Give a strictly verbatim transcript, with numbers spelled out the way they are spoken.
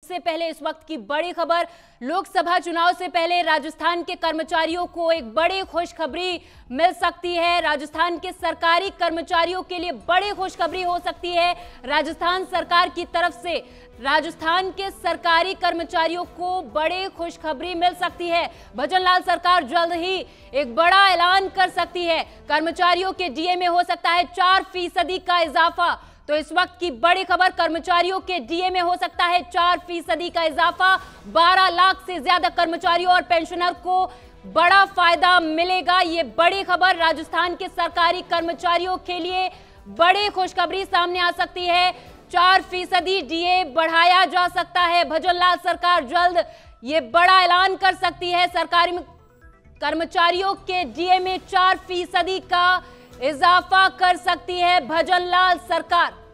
से पहले इस वक्त की बड़ी खबर, लोकसभा चुनाव से पहले राजस्थान के कर्मचारियों को एक बड़ी खुशखबरी मिल सकती है। राजस्थान के सरकारी कर्मचारियों के लिए बड़ी खुशखबरी हो सकती है। राजस्थान सरकार की तरफ से राजस्थान के सरकारी कर्मचारियों को बड़ी खुशखबरी मिल सकती है। भजनलाल सरकार जल्द ही एक बड़ा ऐलान कर सकती है। कर्मचारियों के डीए में हो सकता है चार फीसदी का इजाफा। तो इस वक्त की बड़ी खबर, कर्मचारियों के डीए में हो सकता है चार फीसदी का इजाफा। बारह लाख से ज्यादा कर्मचारियों और पेंशनर को बड़ा फायदा मिलेगा। ये बड़ी खबर राजस्थान के सरकारी कर्मचारियों के लिए बड़ी खुशखबरी सामने आ सकती है। चार फीसदी डीए बढ़ाया जा सकता है। भजनलाल सरकार जल्द ये बड़ा ऐलान कर सकती है। सरकारी कर्मचारियों के डीए में चार फीसदी का इजाफा कर सकती है भजनलाल सरकार।